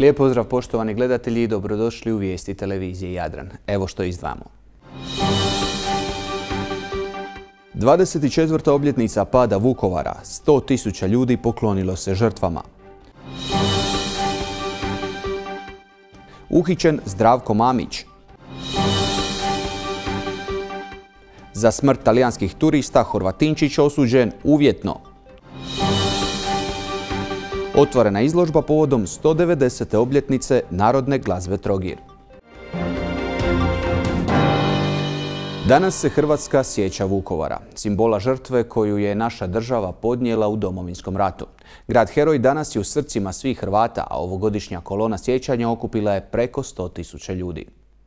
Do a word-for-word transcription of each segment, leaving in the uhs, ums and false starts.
Lijep pozdrav poštovani gledatelji i dobrodošli u vijesti televizije Jadran. Evo što izdvajamo. dvadeset četvrta obljetnica pada Vukovara. sto tisuća ljudi poklonilo se žrtvama. Uhićen Zdravko Mamić. Za smrt talijanskih turista Horvatinčić osuđen uvjetno. Otvorena izložba povodom sto devedesete obljetnice Narodne glazbe Trogir. Danas se Hrvatska sjeća Vukovara, simbola žrtve koju je naša država podnijela u Domovinskom ratu. Grad heroj danas je u srcima svih Hrvata, a ovogodišnja kolona sjećanja okupila je preko sto tisuća ljudi.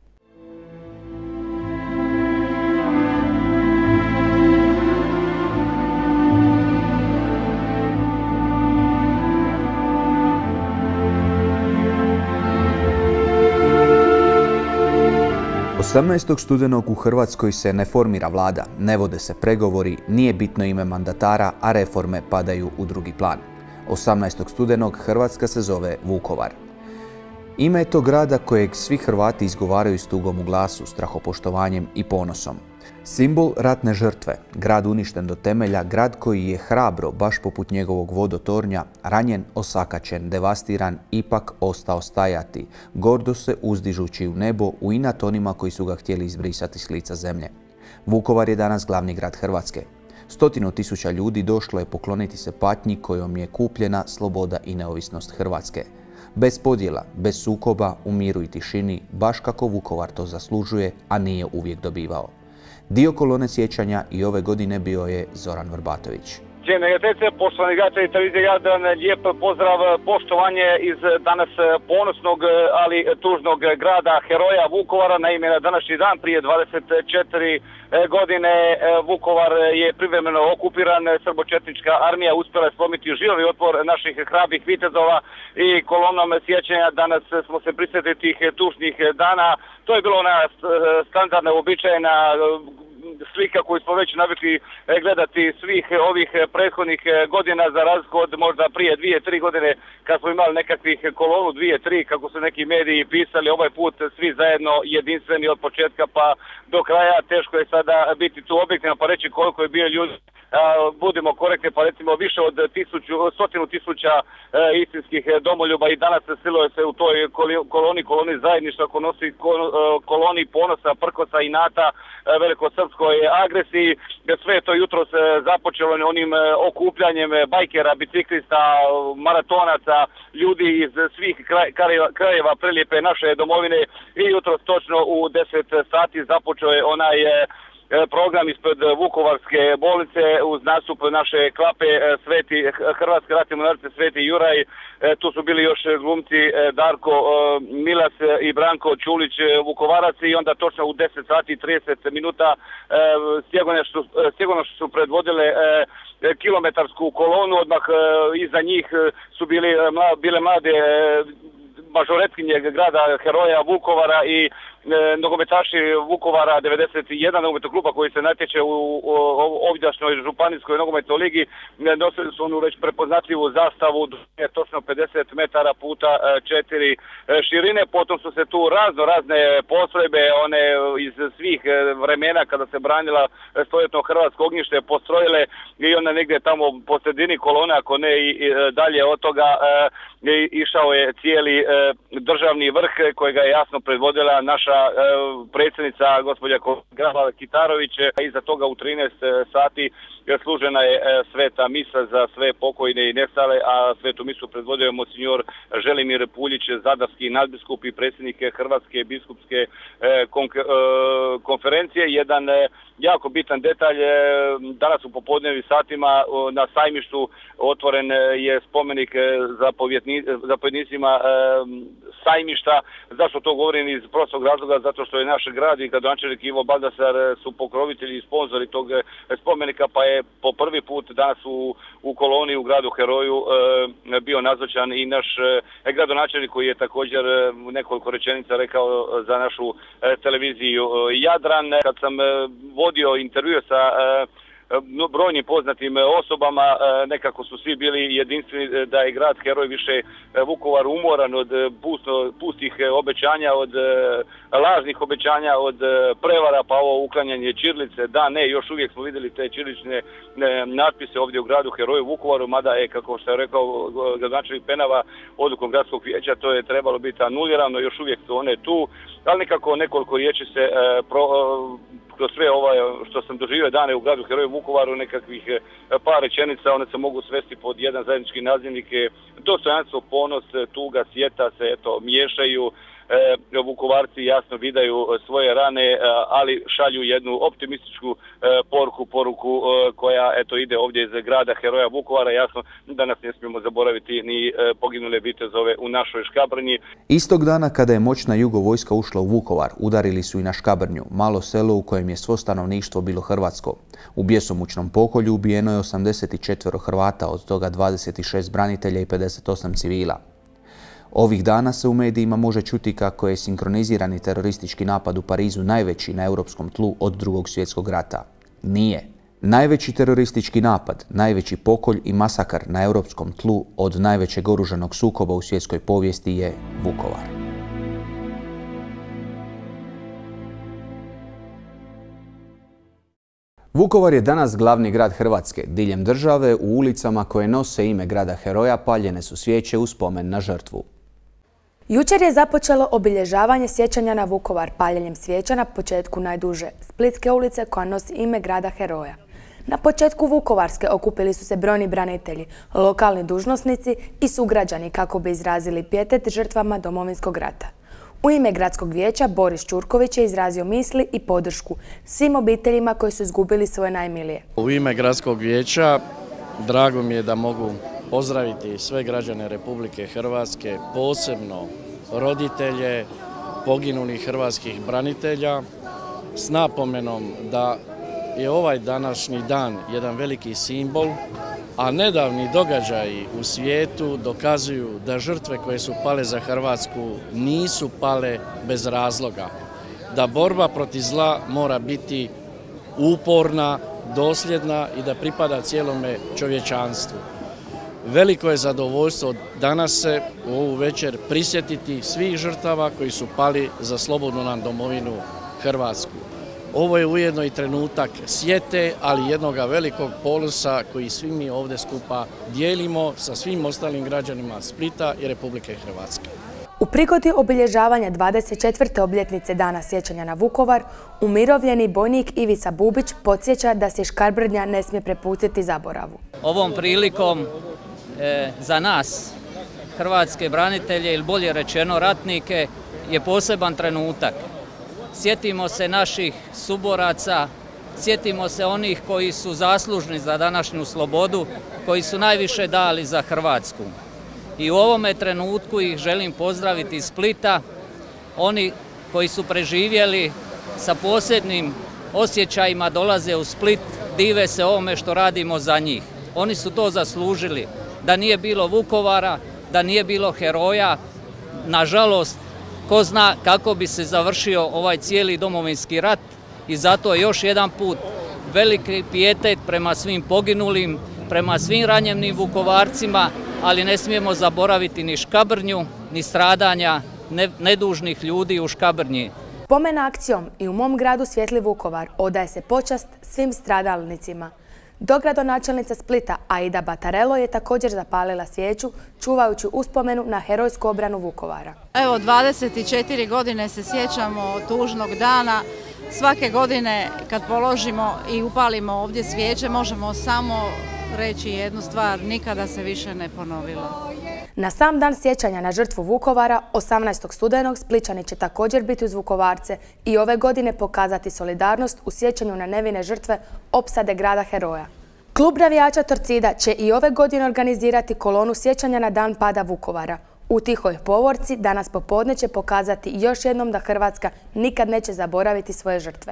osamnaestog studenog u Hrvatskoj se ne formira vlada, ne vode se pregovori, nije bitno ime mandatara, a reforme padaju u drugi plan. osamnaestog studenog Hrvatska se zove Vukovar. Ime je to grada kojeg svi Hrvati izgovaraju s tugom u glasu, strahopoštovanjem i ponosom. Simbol ratne žrtve, grad uništen do temelja, grad koji je hrabro, baš poput njegovog vodotornja, ranjen, osakaćen, devastiran, ipak ostao stajati, gordo se uzdižući u nebo u inat onima koji su ga htjeli izbrisati s lica zemlje. Vukovar je danas glavni grad Hrvatske. Stotinu tisuća ljudi došlo je pokloniti se patnji kojom je kupljena sloboda i neovisnost Hrvatske. Bez podjela, bez sukoba, u miru i tišini, baš kako Vukovar to zaslužuje, a nije uvijek dobivao. Dio kolone sjećanja i ove godine bio je Zoran Vrbatović. Cijene gledateljice, poštovani gledatelji televizije Jadran, lijep pozdrav, poštovanje iz danas ponosnog, ali tužnog grada heroja Vukovara. Naime, na današnji dan prije dvadeset četiri godine Vukovar je privremeno okupiran. Srbočetnička armija uspjela je slomiti žilavi otpor naših hrabrih vitezova i kolonom sjećanja danas smo se prisjetili tih tužnih dana. To je bilo ona standardna, uobičajena slika koju smo već navikli gledati svih ovih prethodnih godina, za razliku od možda prije dvije, tri godine kad smo imali nekakvih kolonu, dvije, tri, kako su neki mediji pisali, ovaj put svi zajedno jedinstveni od početka pa do kraja. Teško je sada biti tu objektivno pa reći koliko je bio ljudi. Budimo korektni, pa recimo više od tisuću, stotinu tisuća e, istinskih domoljuba i danas se siluje se u toj koloni, koloni zajedništva, koloni, koloni ponosa, prkosa i inata velikosrpskoj agresiji. Sve je to jutro se započelo onim okupljanjem bajkera, biciklista, maratonaca, ljudi iz svih kraj, krajeva, krajeva prelijepe naše domovine i jutro točno u deset sati započeo je onaj program ispred Vukovarske bolnice uz nastup naše klape Sveti Hrvatske ratne mornarice Sveti Juraj. Tu su bili još glumci Darko Milas i Branko Čulić Vukovarac i onda točno u deset sati i trideset minuta sigurno što su predvodile kilometarsku kolonu, odmah iza njih su bili, bile mlade mažoretkinje grada heroja Vukovara i e, nogometaši Vukovara devedeset jedan nogometnog kluba koji se natječe u, u ovdjašnjoj županijskoj nogometnoj ligi. Nosili su onu već prepoznatljivu zastavu, je točno pedeset metara puta četiri širine. Potom su se tu razno razne postrojbe, one iz svih vremena kada se branila stoljetno hrvatsko ognjište, postrojile i onda negdje tamo po sredini kolone, ako ne i, i dalje od toga, e, išao je cijeli e, državni vrh kojega je jasno predvodila naša e, predsjednica gospođa Graba Kitarović. Iza toga u trinaest sati služena je e, sveta misa za sve pokojne i nestale, a svetu misu predvodio je monsinjor Želimir Puljić, zadarski nadbiskup i predsjednik Hrvatske biskupske e, kon, e, konferencije. Jedan e, jako bitan detalj, e, danas u popodnevnim satima e, na sajmištu otvoren je spomenik zapovjedni, zapovjednicima e, sajmišta. Zašto to govorim? Iz prostog razloga, zato što je naš grad i gradonačelnik Ivo Baldasar su pokrovitelji i sponzori tog spomenika, pa je po prvi put danas u, u koloni u gradu heroju e, bio nazočan i naš e, gradonačelnik koji je također e, nekoliko rečenica rekao za našu e, televiziju Jadran. Kad sam e, vodio intervju sa e, brojnim poznatim osobama. Nekako su svi bili jedinstveni da je grad heroj više Vukovar umoran od pustih obećanja, od lažnih obećanja, od prevara, pa ovo uklanjanje ćirilice. Da, ne, još uvijek smo vidjeli te ćirilične natpise ovdje u gradu heroju Vukovaru, mada je, kako što je rekao gradonačelnik Penava, odlukom gradskog vijeća to je trebalo biti anulirano, još uvijek su one tu, ali nekako nekoliko riječi se pro, kroz sve ovo što sam doživio dane u gradu heroju Vukovaru, nekakvih par rečenica, one se mogu svesti pod jedan zajednički nazivnik, dostojanstvo, ponos, tuga, sjeta se eto miješaju. E, Vukovarci jasno vidaju svoje rane, ali šalju jednu optimističku e, poruku, poruku e, koja eto ide ovdje iz grada heroja Vukovara. Jasno da nas ne smijemo zaboraviti ni e, poginule vitezove u našoj Škabrnji. Istog dana kada je moćna jugo vojska ušla u Vukovar, udarili su i na Škabrnju, malo selo u kojem je svo stanovništvo bilo hrvatsko. U bjesomučnom pokolju ubijeno je osamdeset četiri Hrvata, od toga dvadeset šest branitelja i pedeset osam civila. Ovih dana se u medijima može čuti kako je sinkronizirani teroristički napad u Parizu najveći na europskom tlu od Drugog svjetskog rata. Nije. Najveći teroristički napad, najveći pokolj i masakar na europskom tlu od najvećeg oružanog sukoba u svjetskoj povijesti je Vukovar. Vukovar je danas glavni grad Hrvatske. Diljem države u ulicama koje nose ime grada heroja paljene su svijeće u spomen na žrtvu. Jučer je započelo obilježavanje sjećanja na Vukovar paljenjem svijeća na početku najduže Splitske ulice koja nosi ime grada heroja. Na početku Vukovarske okupili su se brojni branitelji, lokalni dužnosnici i sugrađani kako bi izrazili pijetet žrtvama Domovinskog rata. U ime gradskog vijeća Boris Ćurković je izrazio misli i podršku svim obiteljima koji su izgubili svoje najmilije. U ime gradskog vijeća drago mi je da mogu pozdraviti sve građane Republike Hrvatske, posebno roditelje poginulih hrvatskih branitelja, s napomenom da je ovaj današnji dan jedan veliki simbol, a nedavni događaji u svijetu dokazuju da žrtve koje su pale za Hrvatsku nisu pale bez razloga, da borba protiv zla mora biti uporna, dosljedna i da pripada cijelome čovječanstvu. Veliko je zadovoljstvo danas se u ovu večer prisjetiti svih žrtava koji su pali za slobodnu nam domovinu Hrvatsku. Ovo je ujedno i trenutak sjete, ali jednoga velikog ponosa koji svi mi ovdje skupa dijelimo sa svim ostalim građanima Splita i Republike Hrvatske. U prigodi obilježavanja dvadeset četvrte obljetnice Dana sjećanja na Vukovar, umirovljeni bojnik Ivica Bubić podsjeća da se Škabrnja ne smije prepustiti zaboravu. Ovom prilikom e, za nas, hrvatske branitelje ili bolje rečeno ratnike, je poseban trenutak. Sjetimo se naših suboraca, sjetimo se onih koji su zaslužni za današnju slobodu, koji su najviše dali za Hrvatsku. I u ovome trenutku ih želim pozdraviti iz Splita, oni koji su preživjeli sa posebnim osjećajima dolaze u Split, dive se ovome što radimo za njih. Oni su to zaslužili. Da nije bilo Vukovara, da nije bilo heroja, nažalost, ko zna kako bi se završio ovaj cijeli Domovinski rat i zato je još jedan put veliki pijetet prema svim poginulim, prema svim ranjenim Vukovarcima, ali ne smijemo zaboraviti ni Škabrnju, ni stradanja nedužnih ljudi u Škabrnji. Spomen akcijom i u mom gradu Svijetli Vukovar odaje se počast svim stradalnicima. Dogradonačelnica Splita Aida Batarelo je također zapalila svijeću čuvajući uspomenu na herojsku obranu Vukovara. Evo, dvadeset četiri godine se sjećamo tužnog dana. Svake godine kad položimo i upalimo ovdje svijeće možemo samo reći jednu stvar, nikada se više ne ponovilo. Na sam dan sjećanja na žrtvu Vukovara, osamnaestog studenog, Splićani će također biti uz Vukovarce i ove godine pokazati solidarnost u sjećanju na nevine žrtve opsade grada heroja. Klub navijača Torcida će i ove godine organizirati kolonu sjećanja na dan pada Vukovara. U Tihoj povorci danas popodne će pokazati još jednom da Hrvatska nikad neće zaboraviti svoje žrtve.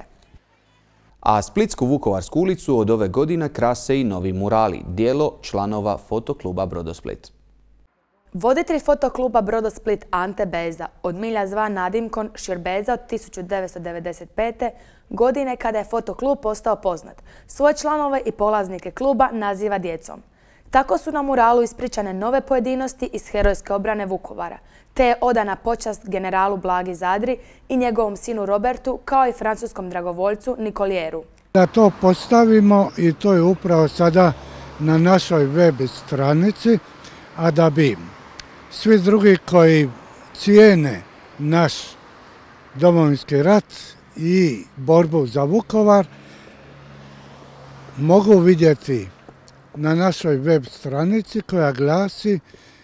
A Splitsku Vukovarsku ulicu od ove godine krase i novi murali, dijelo članova fotokluba Brodosplit. Voditelj fotokluba Brodosplit Ante Beza, od milja zvan nadimkom Širbeza od tisuću devetsto devedeset pete. godine kada je fotoklub postao poznat, svoje članove i polaznike kluba naziva djecom. Tako su na muralu ispričane nove pojedinosti iz herojske obrane Vukovara, te je odana počast generalu Blagi Zadri i njegovom sinu Robertu, kao i francuskom dragovoljcu Nikolieru. Da to postavimo, i to je upravo sada na našoj web stranici, a da bi svi drugi koji cijene naš Domovinski rat i borbu za Vukovar mogu vidjeti na našoj web stranici koja glasi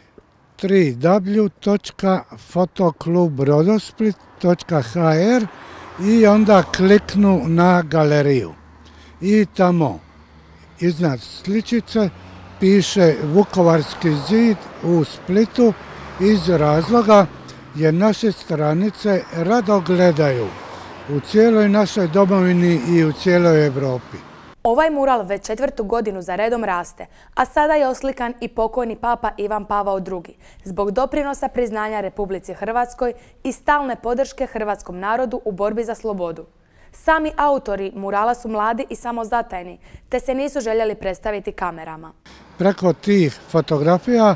w w w točka fotoklub brodosplit točka h r i onda kliknu na galeriju. I tamo iznad sličice piše Vukovarski zid u Splitu iz razloga jer naše stranice rado gledaju u cijeloj našoj domovini i u cijeloj Europi. Ovaj mural već četvrtu godinu za redom raste, a sada je oslikan i pokojni papa Ivan Pavao drugi, zbog doprinosa priznanja Republici Hrvatskoj i stalne podrške hrvatskom narodu u borbi za slobodu. Sami autori murala su mladi i samozatajni, te se nisu željeli predstaviti kamerama. Preko tih fotografija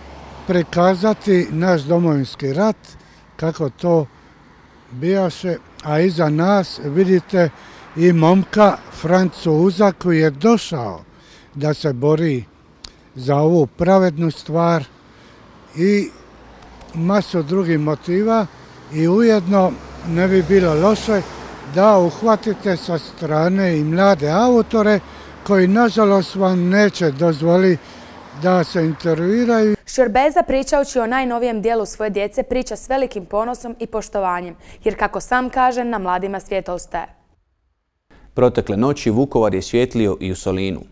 prikazati naš Domovinski rat, kako to bijaše, a iza nas vidite i momka Francuza koji je došao da se bori za ovu pravednu stvar i masu drugih motiva, i ujedno ne bi bilo loše da uhvatite sa strane i mlade autore koji nažalost vam neće dozvoliti da se intervjuiraju. Širbeza, pričajući o najnovijem dijelu svoje djece, priča s velikim ponosom i poštovanjem, jer kako sam kaže, na mladima svijet ostaje. Protekle noći Vukovar je svjetlio i u Solinu.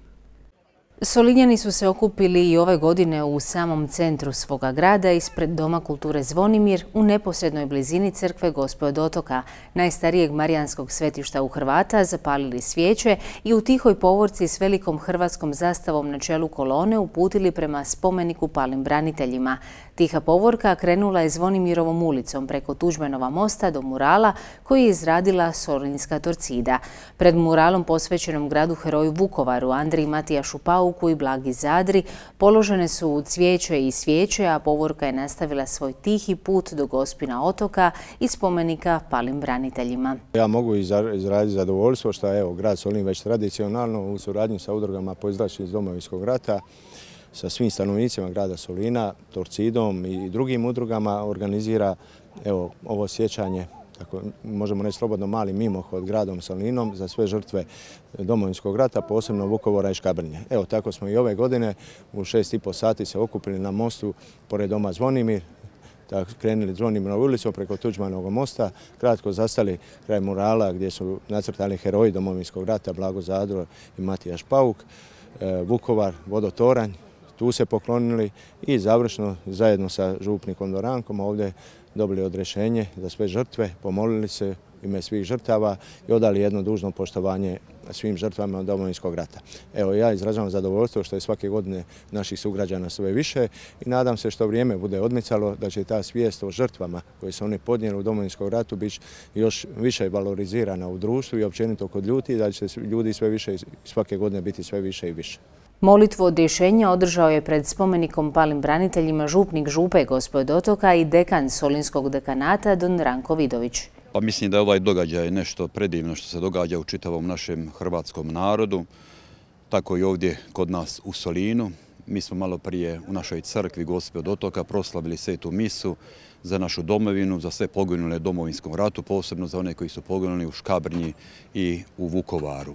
Solinjani su se okupili i ove godine u samom centru svoga grada ispred Doma kulture Zvonimir u neposrednoj blizini crkve Gospe od Otoka, najstarijeg marijanskog svetišta u Hrvata, zapalili svijeće i u tihoj povorci s velikom hrvatskom zastavom na čelu kolone uputili prema spomeniku palim braniteljima. Tiha povorka krenula je Zvonimirovom ulicom preko Tuđmanova mosta do murala koji je izradila Solinska Torcida. Pred muralom posvećenom gradu heroju Vukovaru, Andriji Matijašu Pauku i Blagi Zadri, položene su cvijeće i svijeće, a povorka je nastavila svoj tihi put do Gospina Otoka i spomenika palim braniteljima. Ja mogu izraziti zadovoljstvo što je evo, grad Solin već tradicionalno u suradnji sa udrugama proizašlih iz Domovinskog rata, sa svim stanovnicima grada Solina, Torcidom i drugim udrugama organizira evo, ovo sjećanje, tako možemo reći slobodno mali mimohod gradom Solinom za sve žrtve Domovinskog rata, posebno Vukovara i Škabrnje. Evo tako smo i ove godine u šest i po sati se okupili na mostu pored Doma Zvonimir, tako krenuli Zvonimirovom ulicom preko Tuđmanovog mosta, kratko zastali kraj murala gdje su nacrtali heroji Domovinskog rata Blago Zadro i Matijaš Pauk, Vukovar, vodotoranj. Tu se poklonili i završno zajedno sa župnikom Dorankom ovdje dobili odrešenje za sve žrtve, pomolili se u ime svih žrtava i odali jedno dužno poštovanje svim žrtvama Domovinskog rata. Evo, ja izražavam zadovoljstvo što je svake godine naših sugrađana sve više i nadam se što vrijeme bude odmicalo da će ta svijest o žrtvama koje su oni podnijeli u Domovinskom ratu biti još više valorizirana u društvu i općenito kod ljudi, da će ljudi sve više svake godine biti sve više i više. Molitvu odrješenja održao je pred spomenikom palim braniteljima župnik Župe Gospe od Otoka i dekan Solinskog dekanata Don Ranko Vidović. Pa mislim da je ovaj događaj nešto predivno što se događa u čitavom našem hrvatskom narodu, tako i ovdje kod nas u Solinu. Mi smo malo prije u našoj crkvi Gospe od Otoka proslavili svetu misu za našu domovinu, za sve poginule u Domovinskom ratu, posebno za one koji su poginuli u Škabrnji i u Vukovaru.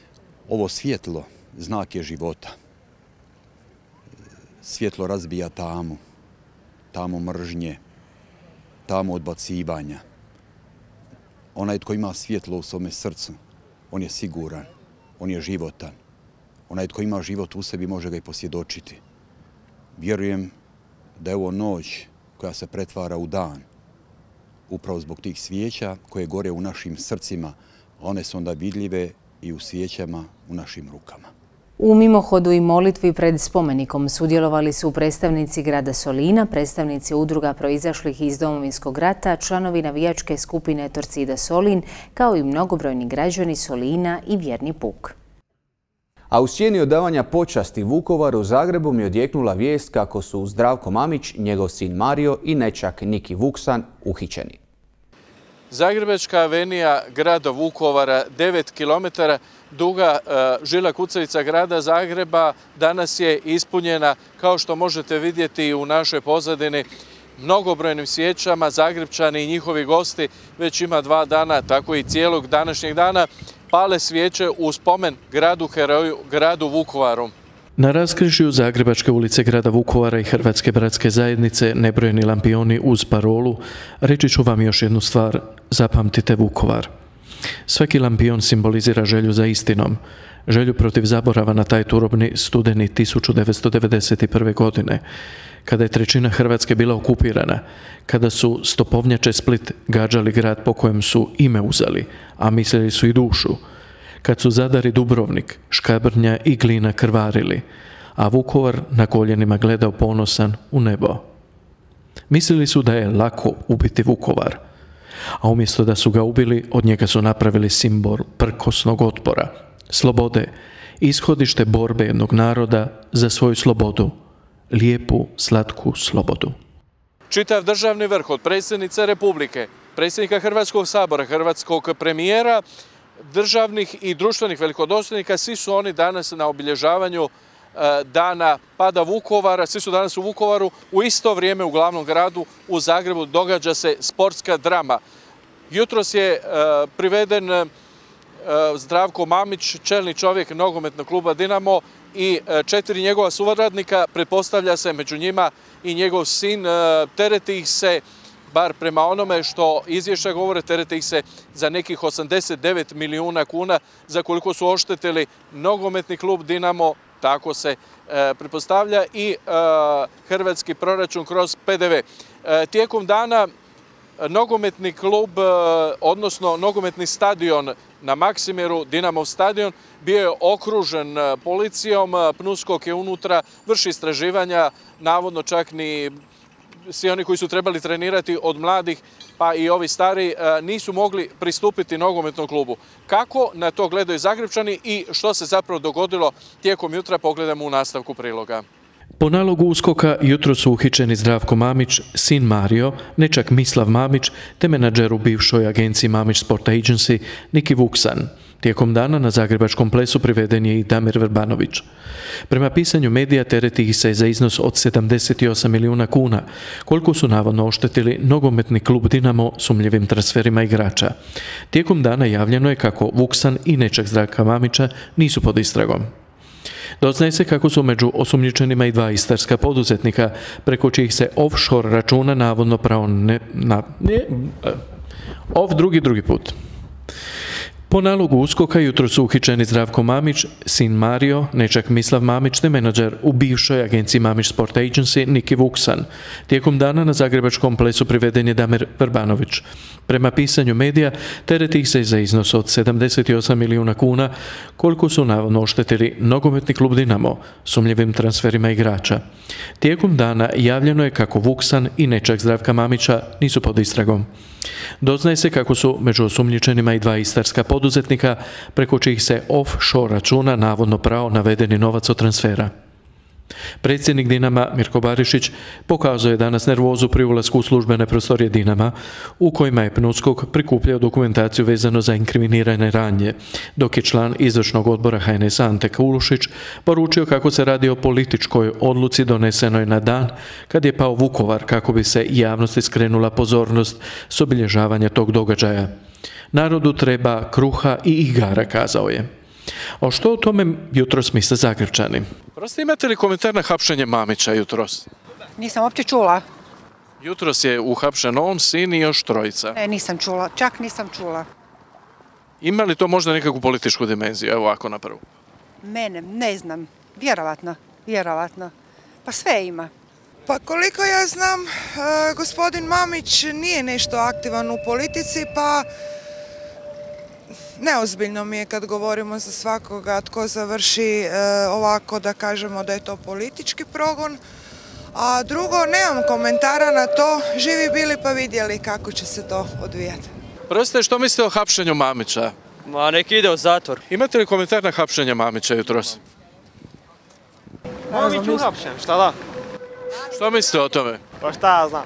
Ovo svjetlo znak je života. Svjetlo razbija tamu, tamu mržnje, tamu odbacivanja. Onaj tko ima svjetlo u svome srcu, on je siguran, on je životan. Onaj tko ima život u sebi može ga i posvjedočiti. Vjerujem da je ovo noć koja se pretvara u dan, upravo zbog tih svijeća koje gore u našim srcima, a one su onda vidljive i u svijećama u našim rukama. U mimohodu i molitvi pred spomenikom sudjelovali su predstavnici grada Solina, predstavnici udruga proizašlih iz Domovinskog rata, članovi navijačke skupine Torcida Solin, kao i mnogobrojni građani Solina i vjerni puk. A u sjeni odavanja počasti Vukovaru Zagrebom je odjeknula vijest kako su Zdravko Mamić, njegov sin Mario i nećak Niki Vuksan uhićeni. Zagrebačka avenija grada Vukovara, devet kilometara duga žila kucavica grada Zagreba, danas je ispunjena, kao što možete vidjeti u našoj pozadini, mnogobrojnim svijećama. Zagrebčani i njihovi gosti već ima dva dana, tako i cijelog današnjeg dana, pale svijeće u spomen gradu heroju, gradu Vukovaru. Na raskrižju Zagrebačke ulice grada Vukovara i Hrvatske bratske zajednice nebrojeni lampioni uz parolu reći ću vam još jednu stvar, zapamtite Vukovar. Svaki lampion simbolizira želju za istinom, želju protiv zaborava na taj turobni studeni tisuću devetsto devedeset prve. godine, kada je trećina Hrvatske bila okupirana, kada su stopovnjače Split gađali grad po kojem su ime uzeli, a mislili su i dušu, kad su Zadar i Dubrovnik, Škabrnja i Glina krvarili, a Vukovar na koljenima gledao ponosan u nebo. Mislili su da je lako ubiti Vukovar, a umjesto da su ga ubili, od njega su napravili simbol prkosnog otpora, slobode, ishodište borbe jednog naroda za svoju slobodu, lijepu, slatku slobodu. Čitav državni vrh od predsjednice Republike, predsjednika Hrvatskog sabora, hrvatskog premijera, državnih i društvenih velikodostojnika, svi su oni danas na obilježavanju dana pada Vukovara, svi su danas u Vukovaru. U isto vrijeme u glavnom gradu u Zagrebu događa se sportska drama. Jutros je priveden Zdravko Mamić, čelni čovjek nogometnog kluba Dinamo, i četiri njegova suradnika, pretpostavlja se među njima i njegov sin. Tereti ih se, bar prema onome što izvješća govore, tereti ih se za nekih osamdeset devet milijuna kuna, za koliko su oštetili nogometni klub Dinamo, tako se e, pretpostavlja, i e, hrvatski proračun kroz P D V. E, tijekom dana nogometni klub, e, odnosno nogometni stadion na Maksimiru, Dinamov stadion, bio je okružen policijom, PNUSKOK je unutra, vrši istraživanja, navodno čak ni svi oni koji su trebali trenirati od mladih pa i ovi stari nisu mogli pristupiti nogometnom klubu. Kako na to gledaju Zagrebčani i što se zapravo dogodilo tijekom jutra, pogledamo u nastavku priloga. Po nalogu USKOK-a jutro su uhićeni Zdravko Mamić, sin Mario, nećak Mislav Mamić, te menadžer u bivšoj agenciji Mamić Sport Agency Niki Vuksan. Tijekom dana na zagrebačkom plesu priveden je i Damir Vrbanović. Prema pisanju medija tereti ih se za iznos od sedamdeset osam milijuna kuna, koliko su navodno oštetili nogometni klub Dinamo sumnjivim transferima igrača. Tijekom dana javljeno je kako Vuksan i nećak Zdravka Mamića nisu pod istragom. Doznaje se kako su među osumnjičenima i dva istarska poduzetnika, preko čijih se offshore računa navodno pravo ne... Na, ne off drugi drugi put. Po nalogu USKOK-a jutro su uhićeni Zdravko Mamić, sin Mario, nećak Mislav Mamić te menadžer u bivšoj agenciji Mamić Sport Agency Niki Vuksan. Tijekom dana na zagrebačkom plesu priveden je Damir Vrbanović. Prema pisanju medija, tereti ih se za iznos od sedamdeset osam milijuna kuna, koliko su navodno oštetili nogometni klub Dinamo sumnjivim transferima igrača. Tijekom dana javljeno je kako Vuksan i nećak Zdravka Mamića nisu pod istragom. Doznaje se kako su među osumnjičenima i dva istarska poduzetnika, preko čijih se offshore računa navodno prao navedeni novac od transfera. Predsjednik Dinama Mirko Barišić pokazao je danas nervozu pri ulasku u službene prostorije Dinama, u kojima je PNUSKOK prikupljao dokumentaciju vezano za inkriminirane radnje, dok je član izvršnog odbora H N S-a Ante Kulušić poručio kako se radi o političkoj odluci donesenoj na dan kad je pao Vukovar, kako bi se javnosti skrenula pozornost s obilježavanja tog događaja. Narodu treba kruha i igara, kazao je. A što o tome jutros misle Zagrebčani? Prosto, imate li komentar na hapšenje Mamića jutros? Nisam uopće čula. Jutros je uhapšen on, sin i još trojica. E, nisam čula, čak nisam čula. Ima li to možda nekakvu političku dimenziju, evo ovako na prvu? Mene, ne znam, vjerovatno, vjerovatno. Pa sve ima. Pa koliko ja znam, gospodin Mamić nije nešto aktivan u politici, pa neozbiljno mi je kad govorimo za svakoga tko završi ovako da kažemo da je to politički progon. A drugo, nemam komentara na to, živi bili pa vidjeli kako će se to odvijati. Prostite, što mislite o hapšenju Mamića? Ma nek ide u zatvor. Imate li komentar na hapšenje Mamića jutros? Mamić uhapšen, šta da? Što mislite o tome? Pa šta ja znam.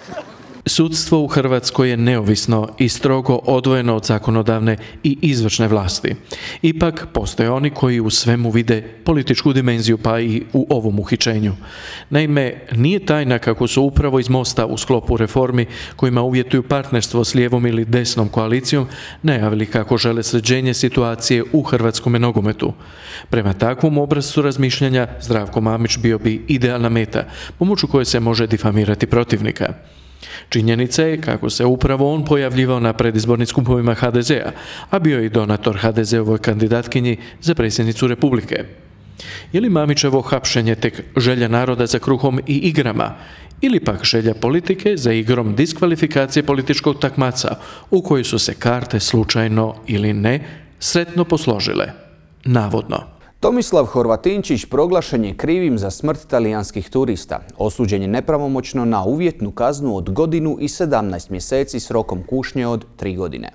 Sudstvo u Hrvatskoj je neovisno i strogo odvojeno od zakonodavne i izvršne vlasti. Ipak, postoje oni koji u svemu vide političku dimenziju, pa i u ovom uhićenju. Naime, nije tajna kako su upravo iz Mosta u sklopu reformi, kojima uvjetuju partnerstvo s lijevom ili desnom koalicijom, najavili kako žele sređenje situacije u hrvatskom nogometu. Prema takvom obrascu razmišljanja, Zdravko Mamić bio bi idealna meta, pomoću koje se može difamirati protivnika. Činjenica je kako se upravo on pojavljivao na predizbornim skupovima ha de zea, a bio je i donator ha de zeovoj kandidatkinji za predsjednicu Republike. Je li Mamićevo hapšenje tek želja naroda za kruhom i igrama, ili pak želja politike za igrom diskvalifikacije političkog takmaca u kojoj su se karte slučajno ili ne sretno posložile? Navodno. Tomislav Horvatinčić proglašen je krivim za smrt talijanskih turista. Osuđen je nepravomoćno na uvjetnu kaznu od godinu i sedamnaest mjeseci s rokom kušnje od tri godine.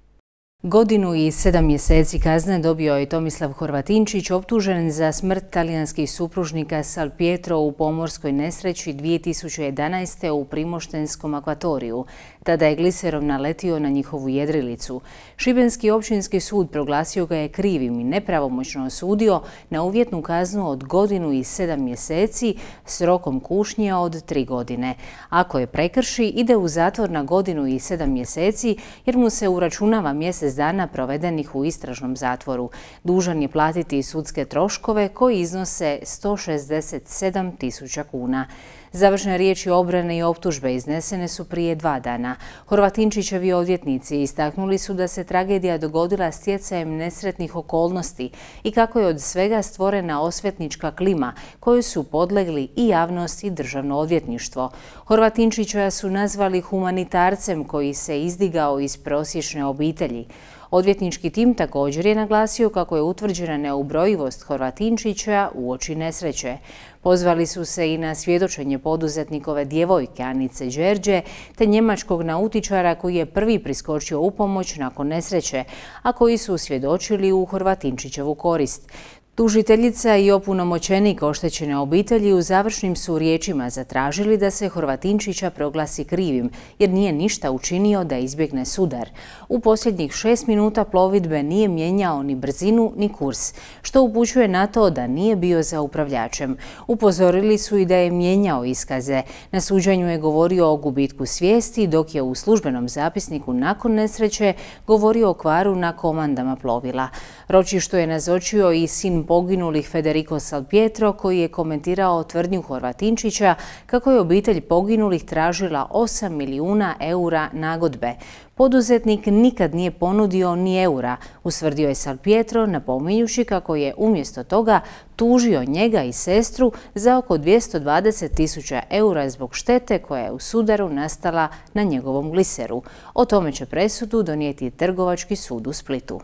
Godinu i sedam mjeseci kazne dobio je Tomislav Horvatinčić, optužen za smrt talijanskih supružnika Salpietro u pomorskoj nesreći dvije tisuće jedanaeste. u Primoštenskom akvatoriju. Tada je gliserom naletio na njihovu jedrilicu. Šibenski općinski sud proglasio ga je krivim i nepravomoćno osudio na uvjetnu kaznu od godinu i sedam mjeseci s rokom kušnje od tri godine. Ako je prekrši, ide u zatvor na godinu i sedam mjeseci jer mu se uračunava mjesec dana provedenih u istražnom zatvoru. Dužan je platiti sudske troškove koji iznose sto šezdeset sedam tisuća kuna. Završne riječi obrane i optužbe iznesene su prije dva dana. Horvatinčićevi odvjetnici istaknuli su da se tragedija dogodila stjecajem nesretnih okolnosti i kako je od svega stvorena osvetnička klima koju su podlegli i javnost i državno odvjetništvo. Horvatinčića su nazvali humanitarcem koji se izdigao iz prosječne obitelji. Odvjetnički tim također je naglasio kako je utvrđena neubrojivost Horvatinčića uoči nesreće. Pozvali su se i na svjedočenje poduzetnikove djevojke Anice Đerđe te njemačkog nautičara koji je prvi priskočio u pomoć nakon nesreće, a koji su svjedočili u Horvatinčićevu korist. Tužiteljica i opunomoćenik oštećene obitelji u završnim su riječima zatražili da se Horvatinčića proglasi krivim, jer nije ništa učinio da izbjegne sudar. U posljednjih šest minuta plovidbe nije mijenjao ni brzinu ni kurs, što upućuje na to da nije bio za upravljačem. Upozorili su i da je mijenjao iskaze. Na suđenju je govorio o gubitku svijesti, dok je u službenom zapisniku nakon nesreće govorio o kvaru na komandama plovila. Ročištu je nazočio i sin poginulih Federico Salpietro, koji je komentirao tvrdnju Horvatinčića kako je obitelj poginulih tražila osam milijuna eura nagodbe. Poduzetnik nikad nije ponudio ni eura, ustvrdio je Salpietro, napominjući kako je umjesto toga tužio njega i sestru za oko dvjesto dvadeset tisuća eura zbog štete koja je u sudaru nastala na njegovom gliseru. O tome će presudu donijeti Trgovački sud u Splitu.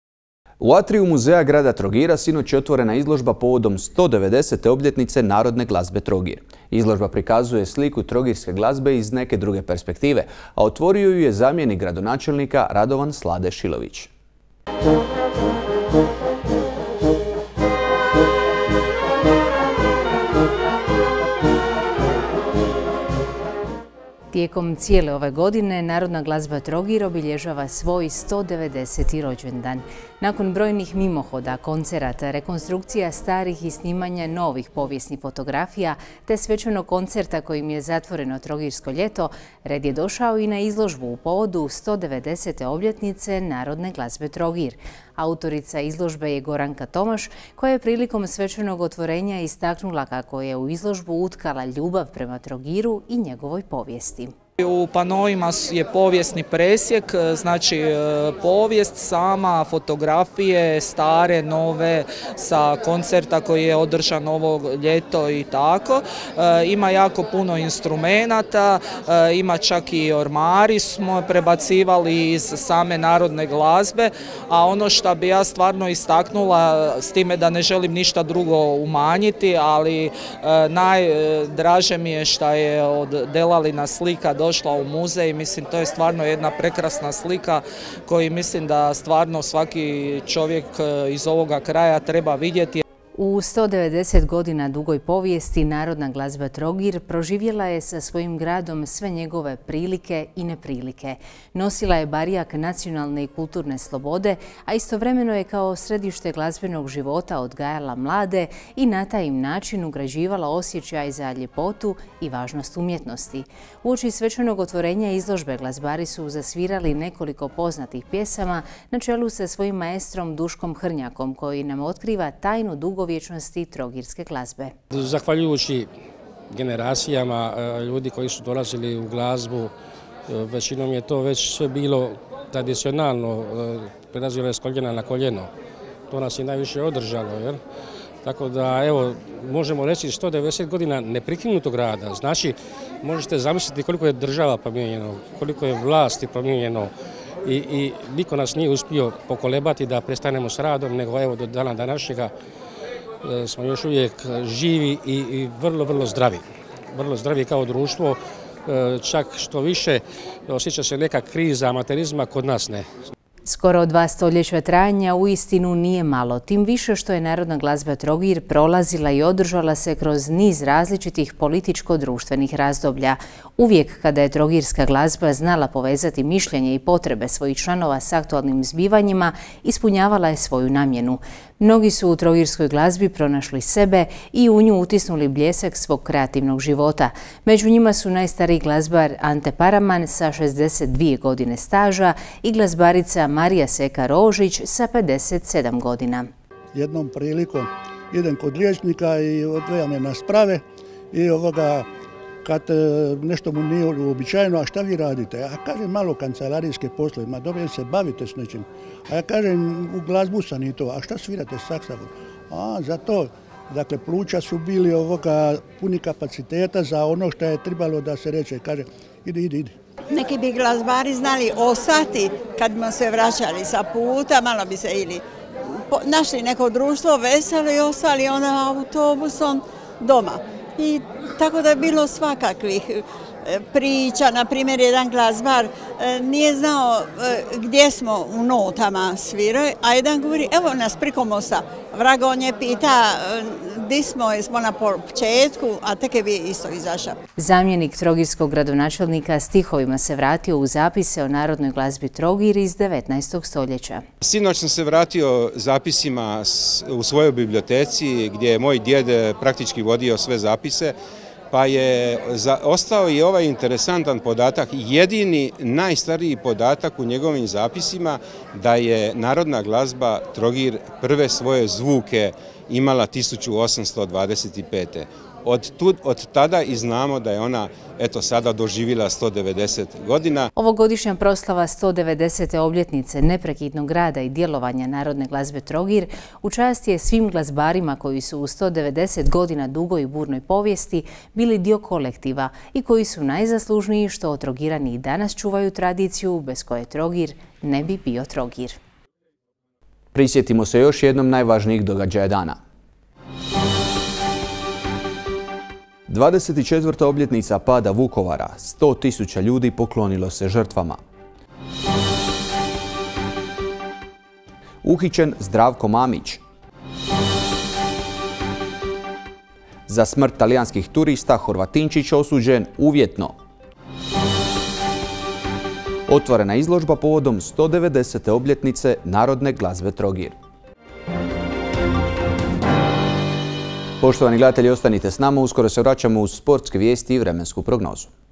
U atriju muzeja grada Trogira sinoć je otvorena izložba povodom sto devedesete obljetnice Narodne glazbe Trogir. Izložba prikazuje sliku trogirske glazbe iz neke druge perspektive, a otvorio ju je zamjenik gradonačelnika Radovan Slade Šilović. Tijekom cijele ove godine Narodna glazba Trogir obilježava svoj sto devedeseti rođendan. Nakon brojnih mimohoda, koncerata, rekonstrukcija starih i snimanja novih povijesnih fotografija te svečanog koncerta kojim je zatvoreno Trogirsko ljeto, red je došao i na izložbu u povodu sto devedesete obljetnice Narodne glazbe Trogir. Autorica izložbe je Goranka Tomaš, koja je prilikom svečanog otvorenja istaknula kako je u izložbu utkala ljubav prema Trogiru i njegovoj povijesti. U panovima je povijesni presjek, znači povijest sama, fotografije, stare, nove, sa koncerta koji je održan ovo ljeto i tako. Ima jako puno instrumenata, ima čak i ormari smo prebacivali iz same narodne glazbe, a ono što bi ja stvarno istaknula, s time da ne želim ništa drugo umanjiti, ali najdraže mi je što je od Delalina slika došla u muzej. Mislim, to je stvarno jedna prekrasna slika koju mislim da stvarno svaki čovjek iz ovoga kraja treba vidjeti. U sto devedeset godina dugoj povijesti Narodna glazba Trogir proživjela je sa svojim gradom sve njegove prilike i neprilike. Nosila je barjak nacionalne i kulturne slobode, a istovremeno je kao središte glazbenog života odgajala mlade i na taj im način ugrađivala osjećaj za ljepotu i važnost umjetnosti. Uoči svečanog otvorenja izložbe glazbari su zasvirali nekoliko poznatih pjesama na čelu sa svojim maestrom Duškom Hrnjakom, koji nam otkriva tajnu dugo vječnosti trogirske glazbe. Zahvaljujući generacijama ljudi koji su dolazili u glazbu, većinom je to već sve bilo tradicionalno, prelazilo je s koljena na koljeno. To nas je najviše održalo, jer? Tako da, evo, možemo reći sto devedeset godina neprekinutog rada. Znači, možete zamisliti koliko je država promijenjeno, koliko je vlasti promijenjeno, I, i niko nas nije uspio pokolebati da prestanemo s radom, nego evo do dana današnjega smo još uvijek živi i, i vrlo, vrlo zdravi. Vrlo zdravi kao društvo, čak što više osjeća se neka kriza amaterizma, kod nas ne. Skoro dva stoljeća trajanja uistinu nije malo, tim više što je Narodna glazba Trogir prolazila i održala se kroz niz različitih političko-društvenih razdoblja. Uvijek kada je trogirska glazba znala povezati mišljenje i potrebe svojih članova s aktualnim zbivanjima, ispunjavala je svoju namjenu. Mnogi su u trogirskoj glazbi pronašli sebe i u nju utisnuli bljesak svog kreativnog života. Među njima su najstariji glazbar Ante Paraman sa šezdeset dvije godine staža i glazbarica Marija Seka Rožić sa pedeset sedam godina. Jednom prilikom idem kod liječnika i odveja me na sprave i ovoga, kad nešto mu nije uobičajeno, a šta vi radite? A kažem, malo kancelarijske poslove, ma dobro, se bavite s nečim. A ja kažem, u glazbu sam i to, a šta svirate saksafon? A, za to. Dakle, pluća su bili ovoga puni kapaciteta za ono što je trebalo da se reče. Kaže, idi, idi, idi. Neki bi glazbari znali ostati kad bi se vraćali sa puta, malo bi se ili našli neko društvo veselo i ostali onda autobusom doma. I tako da je bilo svakakvih priča. Na primjer, jedan glazbar nije znao gdje smo u notama svirali, a jedan govori, evo nas priko mosta. Vrag on je pita di smo, jesmo na početku, a tek je bi isto izašao. Zamjenik trogirskog gradonačelnika stihovima se vratio u zapise o narodnoj glazbi Trogir iz devetnaestog stoljeća. Sinoć sam se vratio zapisima u svojoj biblioteci gdje je moj djed praktički vodio sve zapise, pa je ostao i ovaj interesantan podatak, jedini najstariji podatak u njegovim zapisima da je narodna glazba Trogir prve svoje zvuke imala tisuću osamsto dvadeset pete. Od, tud, od tada i znamo da je ona eto sada doživjela sto devedeset godina. Ovogodišnja proslava sto devedesete obljetnice neprekidnog rada i djelovanja Narodne glazbe Trogir u čast je svim glazbarima koji su u sto devedeset godina dugoj i burnoj povijesti bili dio kolektiva i koji su najzaslužniji što Trogirani i danas čuvaju tradiciju bez koje Trogir ne bi bio Trogir. Prisjetimo se još jednom najvažnijih događaja dana. dvadeset četvrta obljetnica pada Vukovara, sto tisuća ljudi poklonilo se žrtvama. Uhićen Zdravko Mamić. Za smrt talijanskih turista Horvatinčić osuđen uvjetno. Otvorena izložba povodom sto devedesete obljetnice Narodne glazbe Trogir. Poštovani gledatelji, ostanite s nama, uskoro se vraćamo uz sportske vijesti i vremensku prognozu.